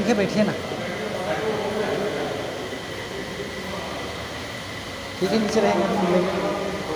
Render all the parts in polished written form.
के बैठिए ना। ठीक है, नीचे रहेंगे अभी मिलेंगे।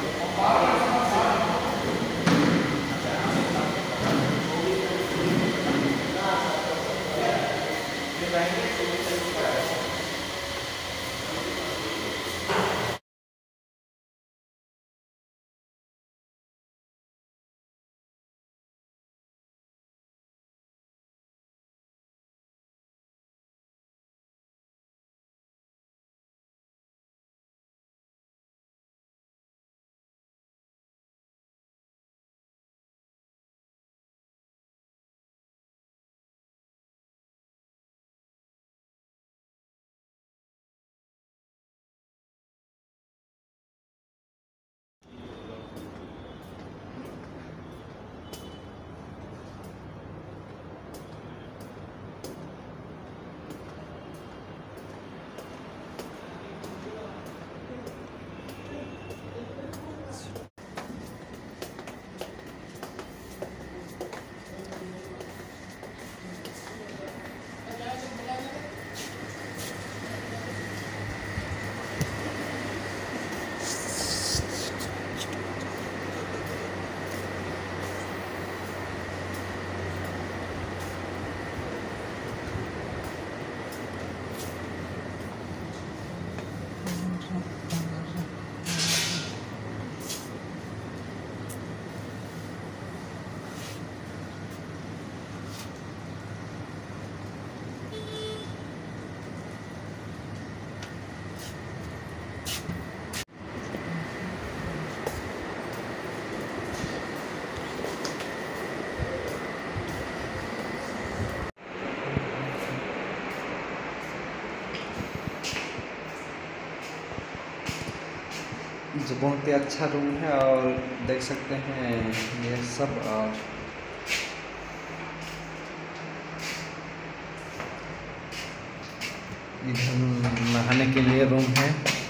जो बहुत ही अच्छा रूम है और देख सकते हैं ये सब। और इधर नहाने के लिए रूम है।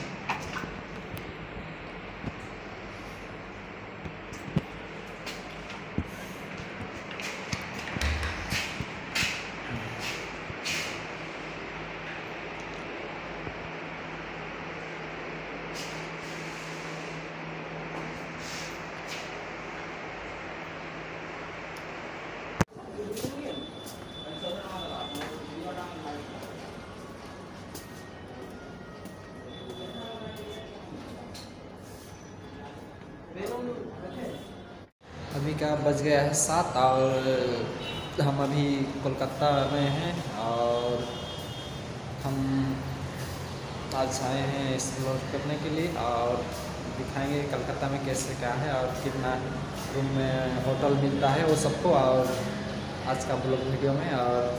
अभी का बज गया है 7 और हम अभी कोलकाता में हैं और हम आज आए हैं एक्सप्लोर करने के लिए और दिखाएंगे कलकत्ता में कैसे क्या है और कितना रूम में होटल मिलता है वो सबको, और आज का ब्लॉग वीडियो में। और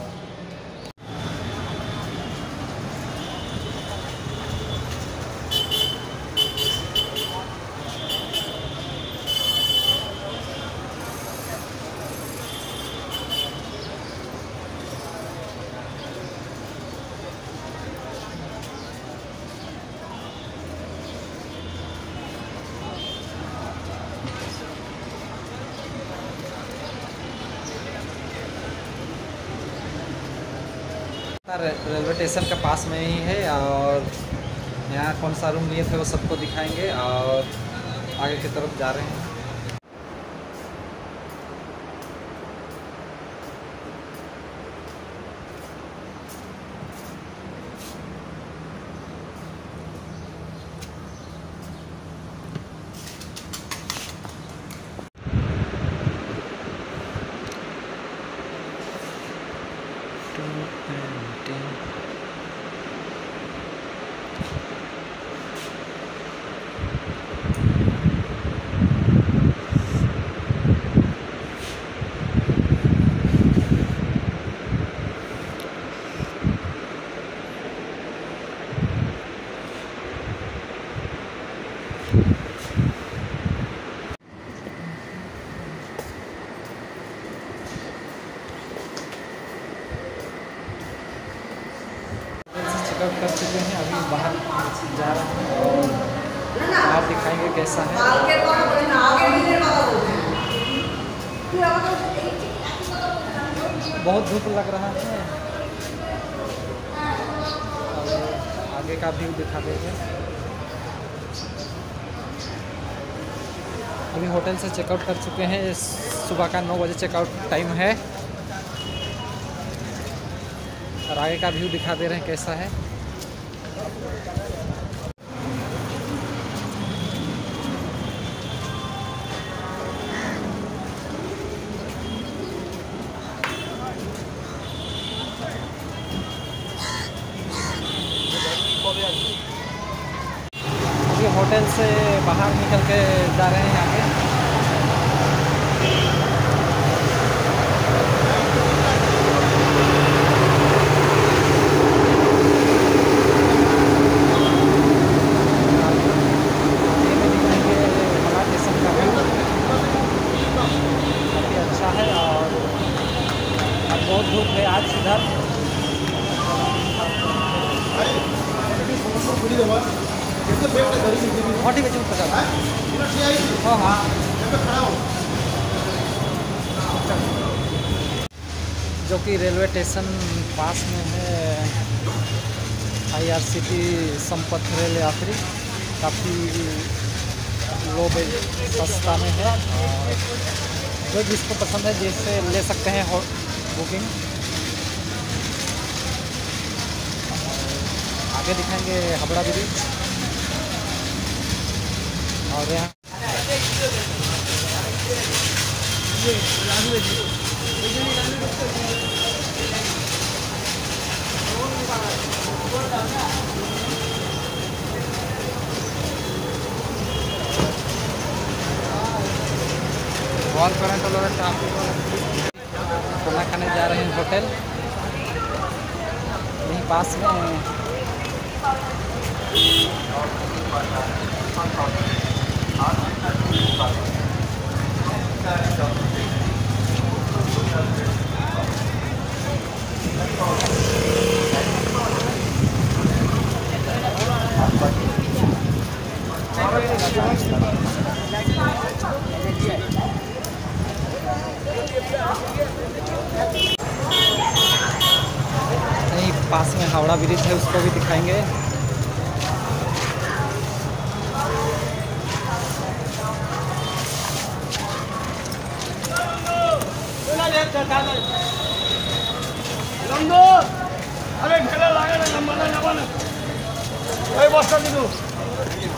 रेलवे स्टेशन के पास में ही है और यहाँ कौन सा रूम लिए थे वो सबको दिखाएंगे और आगे की तरफ जा रहे हैं। चेकआउट कर चुके हैं, अभी बाहर जा रहे हैं और बाहर दिखाएंगे कैसा है। बहुत धूप लग रहा है। आगे का व्यू दिखा देंगे। अभी होटल से चेकआउट कर चुके हैं, सुबह का 9 बजे चेकआउट टाइम है और आगे का व्यू दिखा दे रहे हैं कैसा है। अभी होटल से बाहर निकल के जा रहे हैं आगे। काफ़ी अच्छा है और बहुत धूप है आज इधर। हाँ हाँ जो कि रेलवे स्टेशन पास में है। IRCT संपथ रेल यात्री काफ़ी लो सस्ता में है और जो जिसको पसंद है जिससे ले सकते हैं बुकिंग। आगे दिखाएंगे हावड़ा ब्रिज और यहाँ कॉल करें तो लोग खाना खाने जा रहे हैं होटल यहीं पास में। यहीं पास में हावड़ा ब्रिज है, उसको भी दिखाएंगे। अरे ढेला लगा ना, लंबा ना, लंबा ना, बस्ता दे दो।